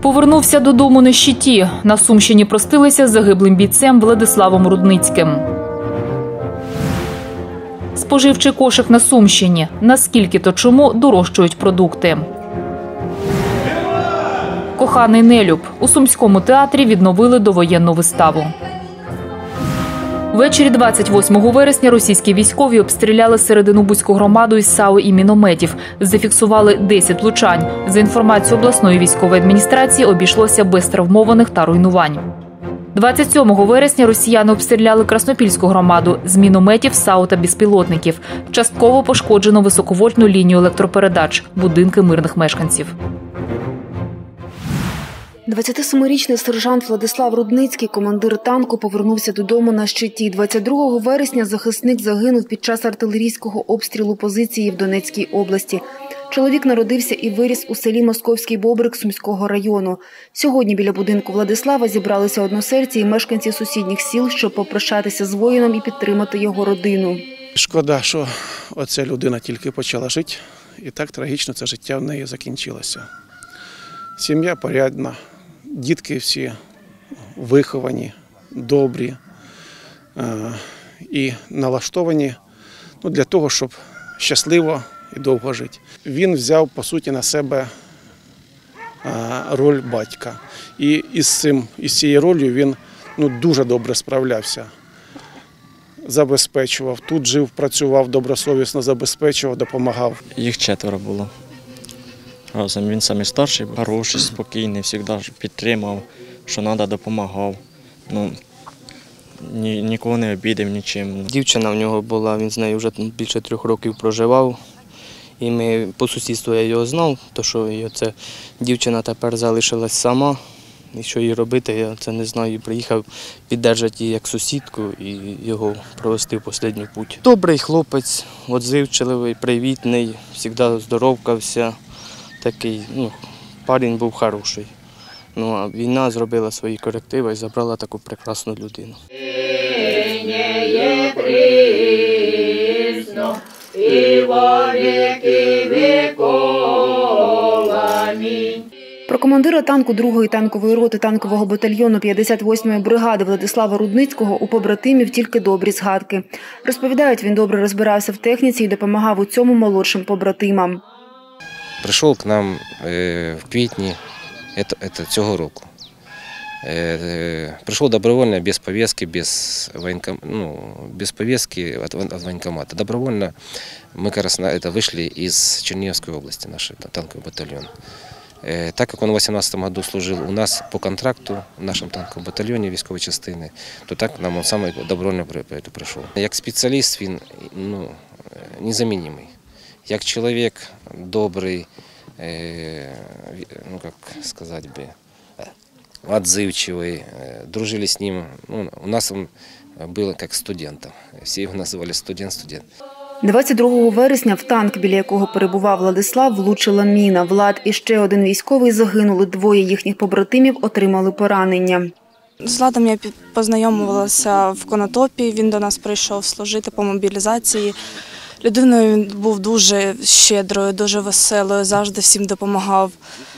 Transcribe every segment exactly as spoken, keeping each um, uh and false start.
Повернувся додому на щиті. На Сумщині простилися з загиблим бійцем Владиславом Рудницьким. Споживчий кошик на Сумщині. Наскільки то чому дорожчають продукти. Коханий Нелюб. У Сумському театрі відновили довоєнну виставу. Ввечері двадцять восьмого вересня російські військові обстріляли Серединобузьку громаду із САУ і мінометів. Зафіксували десять влучань. За інформацією обласної військової адміністрації, обійшлося без травмованих та руйнувань. двадцять сьомого вересня росіяни обстріляли Краснопільську громаду з мінометів, САУ та безпілотників. Частково пошкоджено високовольтну лінію електропередач, будинки мирних мешканців. двадцятисемирічний сержант Владислав Рудницький, командир танку, повернувся додому на щиті. двадцять другого вересня захисник загинув під час артилерійського обстрілу позиції в Донецькій області. Чоловік народився і виріс у селі Московський Бобрик Сумського району. Сьогодні біля будинку Владислава зібралися односельці і мешканці сусідніх сіл, щоб попрощатися з воїном і підтримати його родину. Шкода, що оця людина тільки почала жити, і так трагічно це життя в неї закінчилося. Сім'я порядна, дітки всі виховані, добрі і налаштовані для того, щоб щасливо і довго жити. Він взяв, по суті, на себе роль батька. І із цим, із цією ролью він ну, дуже добре справлявся. Забезпечував, тут жив, працював, добросовісно забезпечував, допомагав. Їх четверо було. Разом він самий старший, хороший, спокійний, завжди підтримав, що треба, допомагав. Ну, ні, нікого не обідав нічим. Дівчина в нього була, він з нею вже більше трьох років проживав. І ми по сусідству я його знав, то що це дівчина тепер залишилась сама. І що їй робити, я це не знаю. Приїхав підтримати її як сусідку і його провести в останній путь. Добрий хлопець, відзивчивий, привітний, завжди здоровкався. Такий, ну, парень був хороший. Ну, а війна зробила свої корективи і забрала таку прекрасну людину. Про командира танку другої танкової роти танкового батальйону п'ятдесят восьмої бригади Владислава Рудницького у побратимів тільки добрі згадки. Розповідають, він добре розбирався в техніці і допомагав у цьому молодшим побратимам. Прийшов к нам в квітні цього року. Прийшов добровольно, без повістки, без, воєнком... ну, без повістки від воєнкомату. Добровольно ми якраз вийшли із Чернігівської області, наш танковий батальйон. Так як він у вісімнадцятому году служив у нас по контракту в нашому танковому батальйоні військової частини, то так нам він саме добровольно прийшов. Як спеціаліст він ну, незамінний. Як чоловік добрий, ну як сказати би, отзывчивый, дружили с ним. Ну, у нас он был как студентом, всі його називали студент-студент. двадцять другого вересня в танк, біля якого перебував Владислав, влучила міна. Влад і ще один військовий загинули, двоє їхніх побратимів отримали поранення. З Владом я познайомилася в Конотопі, він до нас прийшов служити по мобілізації. Людиною він був дуже щедрою, дуже веселою, завжди всім допомагав.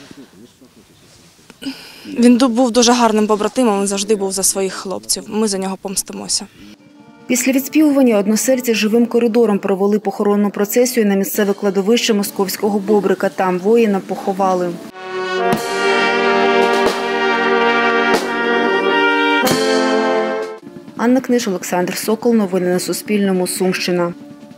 Він був дуже гарним побратимом, він завжди був за своїх хлопців. Ми за нього помстимося. Після відспівування односельці живим коридором провели похоронну процесію на місцеве кладовище Московського Бобрика. Там воїна поховали. Анна Книж, Олександр Сокол. Новини на Суспільному. Сумщина.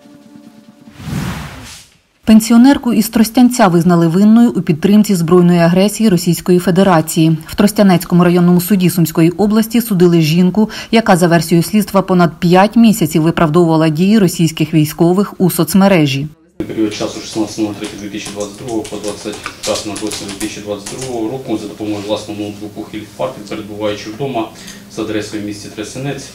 Пенсіонерку із Тростянця визнали винною у підтримці збройної агресії Російської Федерації. В Тростянецькому районному суді Сумської області судили жінку, яка за версією слідства понад п'ять місяців виправдовувала дії російських військових у соцмережі. Період часу шістнадцятого третього дві тисячі двадцять другого по двадцять п'ятого дві тисячі двадцять другого року за допомогою власного ноутбуку Хіль-Парк, перебуваючи вдома з адресою в місті Тростянець,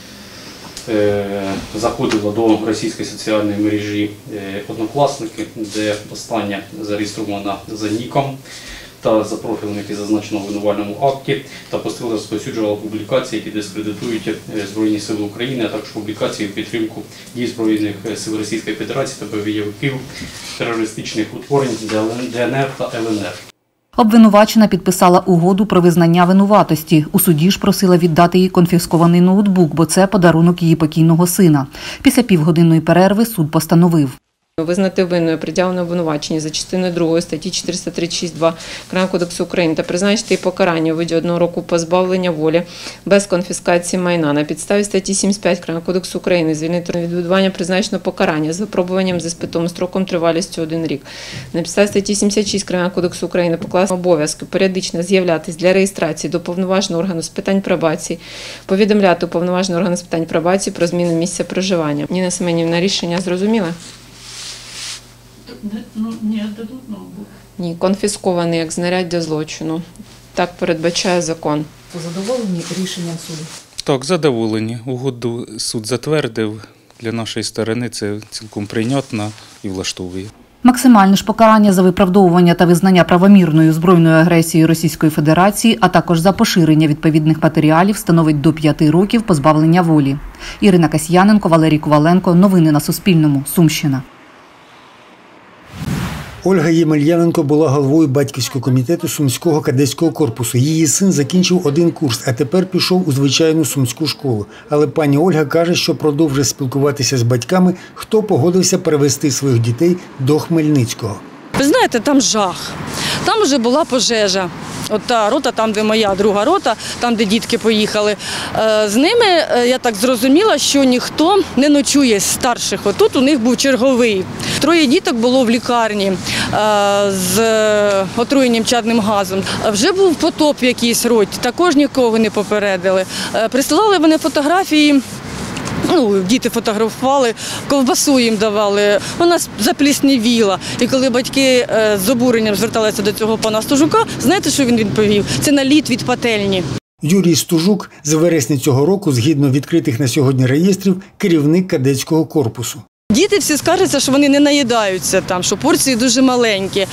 заходила до російської соціальної мережі «Однокласники», де остання зареєстрована за ніком та за профілем, який зазначено в обвинувальному акті, та постійно розповсюджувала публікації, які дискредитують Збройні Сили України, а також публікації в підтримку дій Збройних Сил Російської Федерації та бойовиків терористичних утворень ДНР та ЛНР. Обвинувачена підписала угоду про визнання винуватості. У суді ж просила віддати їй конфіскований ноутбук, бо це подарунок її покійного сина. Після півгодинної перерви суд постановив: визнати винною приділене обвинувачення за частиною другої статті чотириста тридцять шість два Кримінального кодексу України та призначити їй покарання у виді одного року позбавлення волі без конфіскації майна. На підставі статті сімдесят п'ять Кримінального кодексу України звільнити від відбування призначеного покарання з випробуванням з іспитом строком тривалістю один рік. На підставі статті сімдесят шість Кримінального кодексу України покласти обов'язки періодично з'являтись для реєстрації до повноваженого органу з питань пробації, повідомляти уповноваженого органу з питань пробації про зміну місця проживання. Ніна Семенівна, рішення зрозуміла? Ну, не віддадуть ноутбук. Ні, конфіскований як знаряддя злочину. Так передбачає закон. Задоволені рішенням суду? Так, задоволені. Угоду суд затвердив. Для нашої сторони це цілком прийнятно і влаштовує. Максимальне ж покарання за виправдовування та визнання правомірною збройною агресією Російської Федерації, а також за поширення відповідних матеріалів становить до п'яти років позбавлення волі. Ірина Касьяненко, Валерій Коваленко. Новини на Суспільному. Сумщина. Ольга Ємельяненко була головою батьківського комітету Сумського кадетського корпусу. Її син закінчив один курс, а тепер пішов у звичайну сумську школу. Але пані Ольга каже, що продовжує спілкуватися з батьками, хто погодився перевести своїх дітей до Хмельницького. Ви знаєте, там жах. Там вже була пожежа. От та рота, там, де моя друга рота, там, де дітки поїхали. З ними, я так зрозуміла, що ніхто не ночує з старших. Отут у них був черговий. Троє діток було в лікарні з отруєнням чадним газом. Вже був потоп в якійсь роті, також нікого не попередили. Присилали вони фотографії. Ну, діти фотографували, ковбасу їм давали, вона запліснівіла. І коли батьки з обуренням зверталися до цього пана Стужука, знаєте, що він відповів? Це наліт від пательні. Юрій Стужук з вересня цього року, згідно відкритих на сьогодні реєстрів, керівник кадетського корпусу. Діти всі скаржаться, що вони не наїдаються там, що порції дуже маленькі,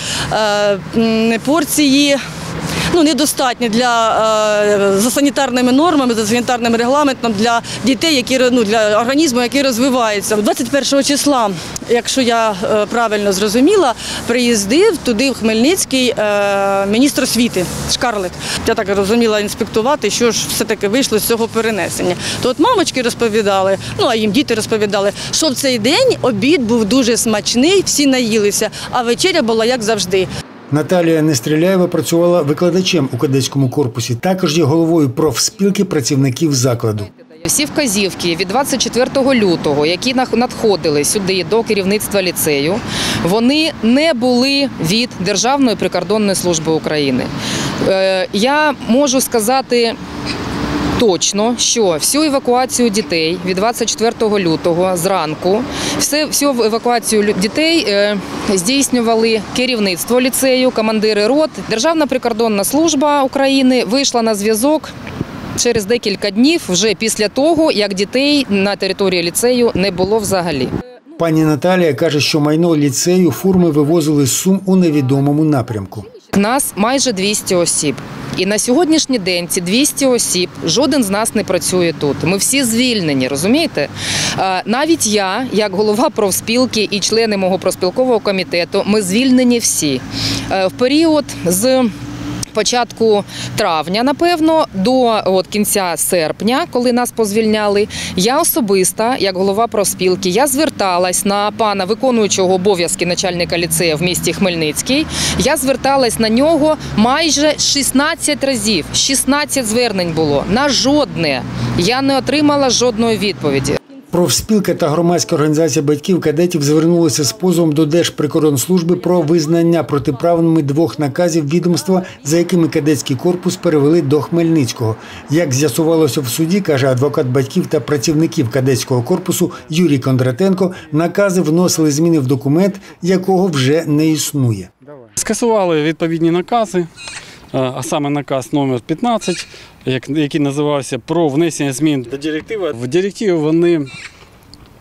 порції ну, недостатні для, за санітарними нормами, за санітарним регламентом для дітей, які, ну, для організму, який розвивається. двадцять першого числа, якщо я правильно зрозуміла, приїздив туди в Хмельницький міністр освіти Шкарлет. Я так розуміла інспектувати, що ж все-таки вийшло з цього перенесення. То от мамочки розповідали, ну а їм діти розповідали, що в цей день обід був дуже смачний, всі наїлися, а вечеря була як завжди. Наталія Нестріляєва працювала викладачем у кадетському корпусі, також є головою профспілки працівників закладу. Всі вказівки від двадцять четвертого лютого, які надходили сюди до керівництва ліцею, вони не були від Державної прикордонної служби України. Я можу сказати точно, що всю евакуацію дітей від двадцять четвертого лютого зранку, всю евакуацію дітей здійснювали керівництво ліцею, командири рот. Державна прикордонна служба України вийшла на зв'язок через декілька днів, вже після того, як дітей на території ліцею не було взагалі. Пані Наталія каже, що майно ліцею фурми вивозили з Сум у невідомому напрямку. Нас майже двісті осіб. І на сьогоднішній день ці двісті осіб, жоден з нас не працює тут. Ми всі звільнені, розумієте? Навіть я, як голова профспілки і члени мого профспілкового комітету, ми звільнені всі. В період з початку травня, напевно, до от, кінця серпня, коли нас позвільняли, я особисто, як голова профспілки, я зверталась на пана виконуючого обов'язки начальника ліцею в місті Хмельницький. Я зверталась на нього майже шістнадцять разів. шістнадцять звернень було. На жодне. Я не отримала жодної відповіді. Профспілка та громадська організація батьків кадетів звернулися з позовом до Держприкордонслужби про визнання протиправними двох наказів відомства, за якими кадетський корпус перевели до Хмельницького. Як з'ясувалося в суді, каже адвокат батьків та працівників кадетського корпусу Юрій Кондратенко, накази вносили зміни в документ, якого вже не існує. Скасували відповідні накази, а саме наказ номер п'ятнадцять, який називався «Про внесення змін до директиви». В директиві вони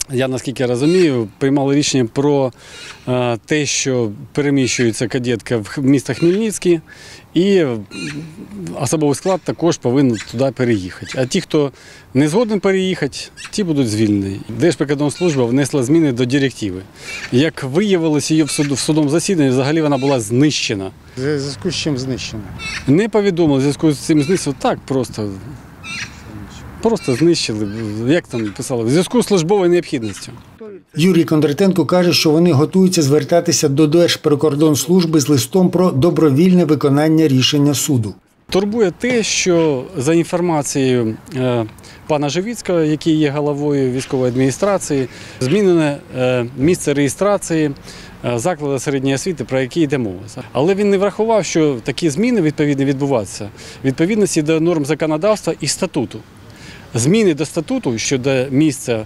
я наскільки розумію, приймали рішення про те, що переміщується кадетка в місто Хмельницький, і особовий склад також повинен туди переїхати. А ті, хто не згоден переїхати, ті будуть звільнені. Держприкордонслужба внесла зміни до директиви. Як виявилося, її в, суд, в судовому засіданні взагалі вона була знищена. В зв'язку з чим знищена? Не повідомили в зв'язку з цим знищенням, так просто. Просто знищили, як там писали, в зв'язку з службовою необхідністю. Юрій Кондратенко каже, що вони готуються звертатися до Держприкордонслужби з листом про добровільне виконання рішення суду. Турбує те, що за інформацією пана Живіцького, який є головою військової адміністрації, змінене місце реєстрації закладу середньої освіти, про які йде мова. Але він не врахував, що такі зміни відповідно відбуваються в відповідності до норм законодавства і статуту. Зміни до статуту щодо місця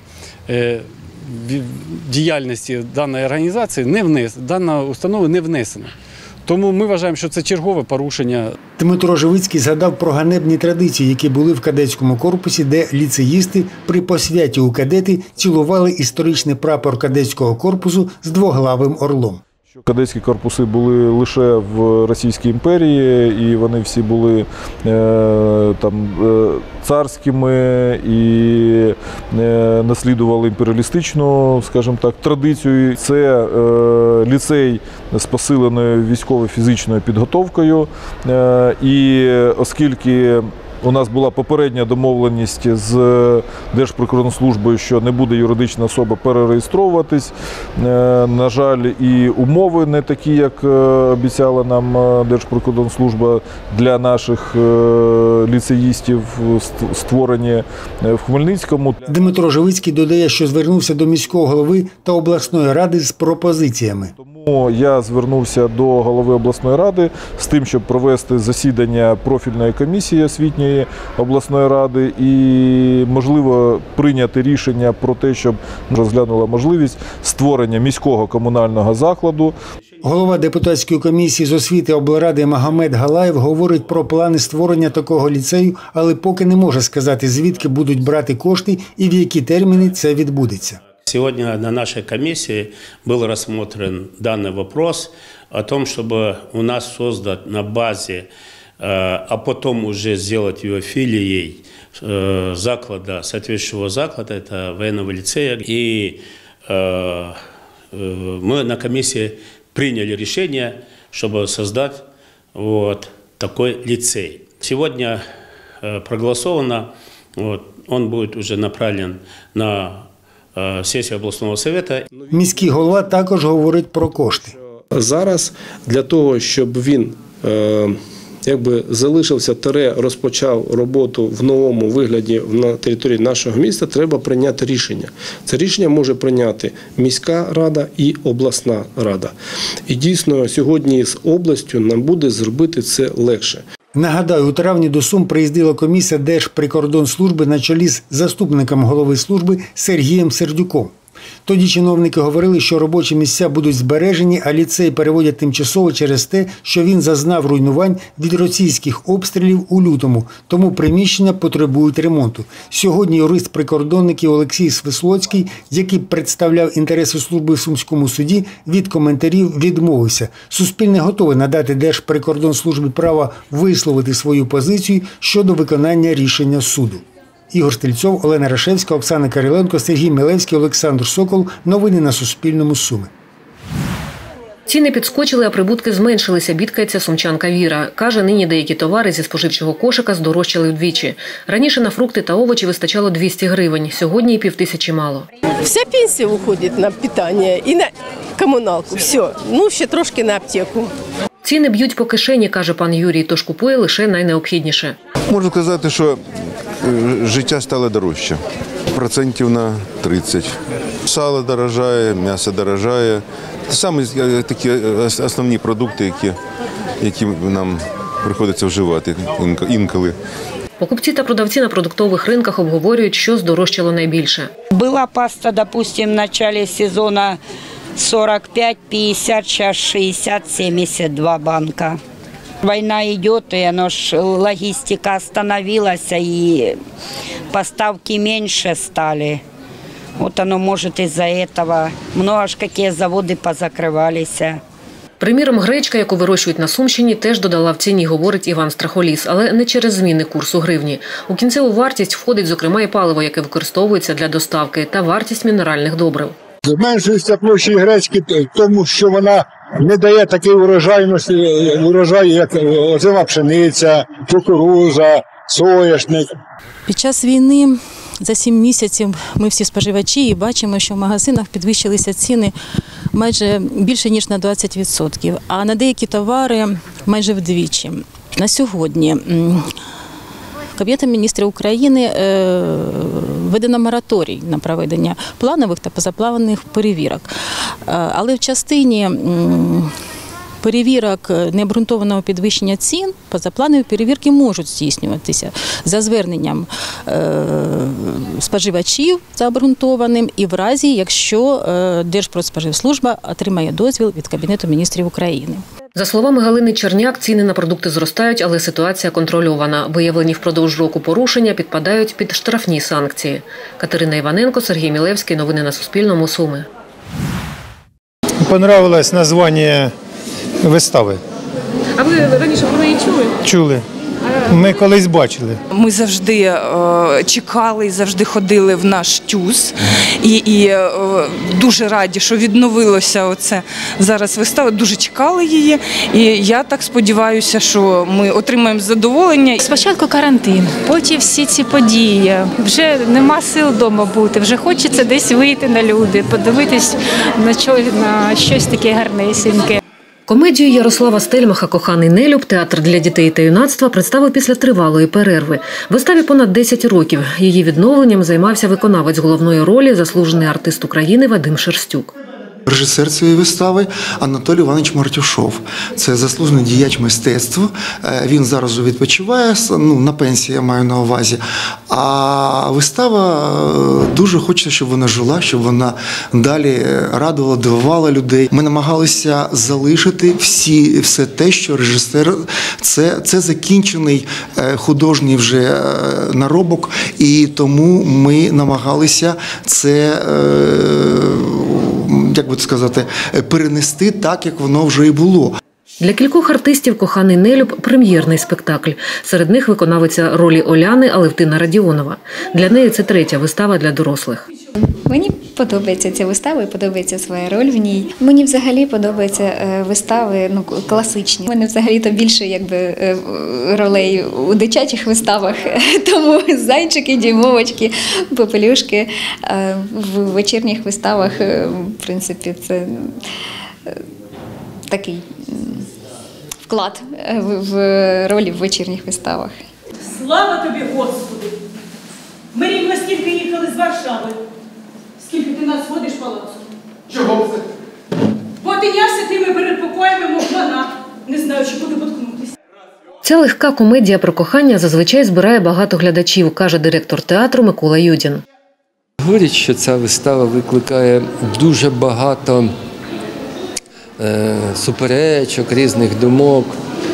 діяльності даної організації не внесено, дана установа не внесена. Тому ми вважаємо, що це чергове порушення. Дмитро Живицький згадав про ганебні традиції, які були в кадетському корпусі, де ліцеїсти при посвяті у кадети цілували історичний прапор кадетського корпусу з двоглавим орлом. Кадетські корпуси були лише в Російській імперії, і вони всі були е, там, е, царськими і е, наслідували імперіалістичну, скажімо так, традицію. Це е, ліцей з посиленою військово-фізичною підготовкою, е, і оскільки у нас була попередня домовленість з Держприкордонслужбою, що не буде юридична особа перереєстровуватись. На жаль, і умови не такі, як обіцяла нам Держприкордонслужба для наших ліцеїстів, створені в Хмельницькому. Дмитро Живицький додає, що звернувся до міського голови та обласної ради з пропозиціями. Тому я звернувся до голови обласної ради з тим, щоб провести засідання профільної комісії освітньої обласної ради і, можливо, прийняти рішення про те, щоб розглянула можливість створення міського комунального закладу. Голова депутатської комісії з освіти облради Магомед Галаєв говорить про плани створення такого ліцею, але поки не може сказати, звідки будуть брати кошти і в які терміни це відбудеться. Сегодня на нашей комиссии был рассмотрен данный вопрос о том, чтобы у нас создать на базе, а потом уже сделать ее филией заклада, соответствующего заклада, это военного лицея. И мы на комиссии приняли решение, чтобы создать вот такой лицей. Сегодня проголосовано, вот, он будет уже направлен на сесію обласного совєту. Міський голова також говорить про кошти. Зараз для того, щоб він якби залишився, тере, розпочав роботу в новому вигляді на території нашого міста, треба прийняти рішення. Це рішення може прийняти міська рада і обласна рада. І дійсно сьогодні з областю нам буде зробити це легше. Нагадаю, у травні до Сум приїздила комісія Держприкордонслужби на чолі з заступником голови служби Сергієм Сердюком. Тоді чиновники говорили, що робочі місця будуть збережені, а ліцей переводять тимчасово через те, що він зазнав руйнувань від російських обстрілів у лютому, тому приміщення потребують ремонту. Сьогодні юрист-прикордонник Олексій Свислоцький, який представляв інтереси служби в Сумському суді, від коментарів відмовився. Суспільне готове надати Держприкордонслужбі право висловити свою позицію щодо виконання рішення суду. Ігор Стельцов, Олена Рашевська, Оксана Кириленко, Сергій Милевський, Олександр Сокол. Новини на Суспільному. Суми. Ціни підскочили, а прибутки зменшилися, бідкається сумчанка Віра. Каже, нині деякі товари зі споживчого кошика здорожчали вдвічі. Раніше на фрукти та овочі вистачало двісті гривень, сьогодні і півтисячі мало. Вся пенсія уходить на питання і на комуналку, все. Ну, ще трошки на аптеку. Ціни б'ють по кишені, каже пан Юрій, тож купує лише найнеобхідніше. Можу сказати, що життя стало дорожче. Процентів на тридцять. Сало дорожає, м'ясо дорожає. Це саме такі основні продукти, які, які нам приходиться вживати інколи. Покупці та продавці на продуктових ринках обговорюють, що здорожчало найбільше. Була паста, допустим, в начале сезону сорок пять пятьдесят, сейчас шестьдесят семьдесят два банка. Война идет, и оно ж, логистика остановилась, и поставки меньше стали. Вот оно может из-за этого. Много ж какие заводы позакрывались. Приміром, гречка, яку вирощують на Сумщині, теж додала в ціні, говорить Іван Страхоліс, але не через зміни курсу гривні. У кінцеву вартість входить, зокрема, і паливо, яке використовується для доставки, та вартість мінеральних добрив. Зменшується площа гречки, тому що вона не дає такої урожайності, урожаю, як озима пшениця, кукуруза, соняшник. Під час війни за сім місяців ми всі споживачі і бачимо, що в магазинах підвищилися ціни майже більше, ніж на двадцять відсотків, а на деякі товари майже вдвічі. На сьогодні Кабінетом міністрів України введено мораторій на проведення планових та позапланових перевірок. Але в частині перевірок необґрунтованого підвищення цін, позапланові перевірки можуть здійснюватися за зверненням споживачів за обґрунтованим і в разі, якщо Держпродспоживслужба отримає дозвіл від Кабінету міністрів України. За словами Галини Черняк, ціни на продукти зростають, але ситуація контрольована. Виявлені впродовж року порушення підпадають під штрафні санкції. Катерина Іваненко, Сергій Мілевський. Новини на Суспільному. Суми. Понравилось названня вистави. А ви раніше про неї чули? Чули. Ми колись бачили. Ми завжди е, чекали, завжди ходили в наш ТЮЗ. І, і е, дуже раді, що відновилося оце зараз вистава. Дуже чекали її. І я так сподіваюся, що ми отримаємо задоволення. Спочатку карантин, потім всі ці події. Вже нема сил вдома бути, вже хочеться десь вийти на люди, подивитись на, що, на щось таке гарнесеньке. Комедію Ярослава Стельмаха «Коханий Нелюб» театр для дітей та юнацтва представив після тривалої перерви. Виставі понад десять років. Її відновленням займався виконавець головної ролі, заслужений артист України Вадим Шерстюк. Режисер цієї вистави Анатолій Іванович Мартюшов. Це заслужений діяч мистецтва. Він зараз відпочиває, ну, на пенсії я маю на увазі. А вистава дуже хочеться, щоб вона жила, щоб вона далі радувала, дивувала людей. Ми намагалися залишити всі, все те, що режисер, це, це закінчений художній вже наробок, і тому ми намагалися це, як би сказати, перенести так, як воно вже і було. Для кількох артистів «Коханий Нелюб» – прем'єрний спектакль. Серед них виконавиця ролі Оляни Алевтина Радіонова. Для неї це третя вистава для дорослих. Мені подобається ця вистава і подобається своя роль в ній. Мені взагалі подобаються вистави, ну, класичні. У мене взагалі-то більше, якби, ролей у дитячих виставах, тому зайчики, дюймовочки, попелюшки. В вечірніх виставах, в принципі, це такий вклад в ролі в вечірніх виставах. Слава тобі, Господи! Ми рівно стільки їхали з Варшави. Скільки ти нас ходиш палацу? Чого це? Бо тинявся тими передпокоями, мов вона, не знаючи, куди поткнутися. Ця легка комедія про кохання зазвичай збирає багато глядачів, каже директор театру Микола Юдін. Говорять, що ця вистава викликає дуже багато е, суперечок, різних думок.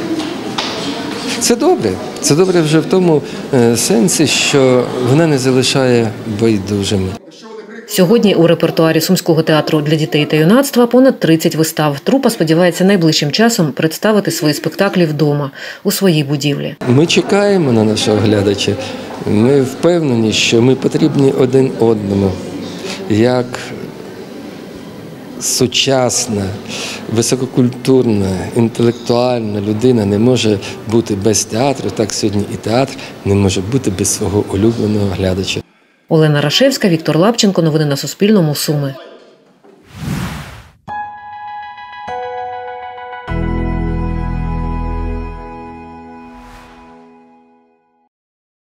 Це добре. Це добре вже в тому е, сенсі, що вона не залишає байдужими. Сьогодні у репертуарі Сумського театру для дітей та юнацтва понад тридцять вистав. Трупа сподівається найближчим часом представити свої спектаклі вдома, у своїй будівлі. Ми чекаємо на нашого глядача. Ми впевнені, що ми потрібні один одному. Як сучасна, висококультурна, інтелектуальна людина не може бути без театру, так сьогодні і театр не може бути без свого улюбленого глядача. Олена Рашевська, Віктор Лапченко. Новини на Суспільному. Суми.